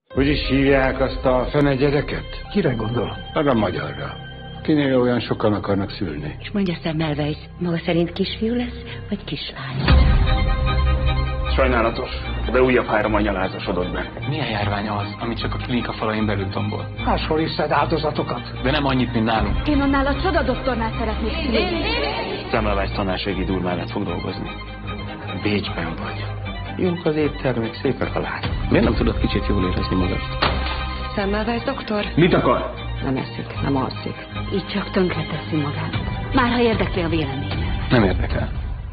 Hogy is hívják azt a fenegyedeket? Kire gondol? Arra a magyarra. Kinél olyan sokan akarnak szülni. És mondja Semmelweis, maga szerint kisfiú lesz, vagy kislány? Sajnálatos, de újabb 3 anyalázasodott be. Milyen járvány az, amit csak a klinika falain belül tombol? Máshol is szed áldozatokat. De nem annyit, mint nálunk. Én annál a csodadoktornál szeretnék szülni. Semmelweis tanársegi úr mellett fog dolgozni. Bécsben vagy. Jók az éttermek, szépek a lányok. Miért nem tudod kicsit jól érezni magad? Semmelweis doktor? Mit akar? Nem eszik, nem alszik. Így csak tönkre teszi magát. Már ha érdekli a véleménye. Nem érdekel.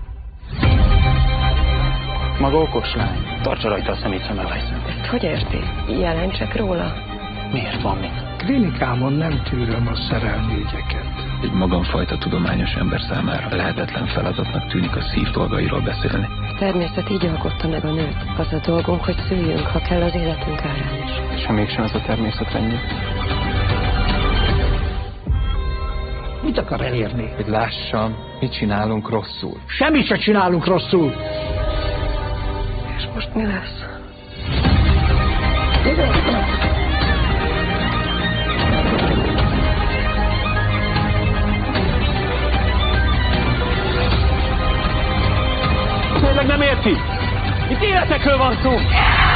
Maga okos lány. Tartsa rajta a szemét, Semmelweis. Ezt hogy érti? Jelentsek róla? Miért van mit? Klinikámon nem tűröm a szerelmi ügyeket. Egy magamfajta tudományos ember számára lehetetlen feladatnak tűnik a szív dolgairól beszélni. A természet így alkotta meg a nőt. Az a dolgunk, hogy szüljünk, ha kell az életünk árán is. És ha mégsem az a természet rendje? Mit akar elérni? Hogy lássam, mit csinálunk rosszul. Semmit se csinálunk rosszul. És most mi lesz? Tényleg nem érti? Itt életekről van szó!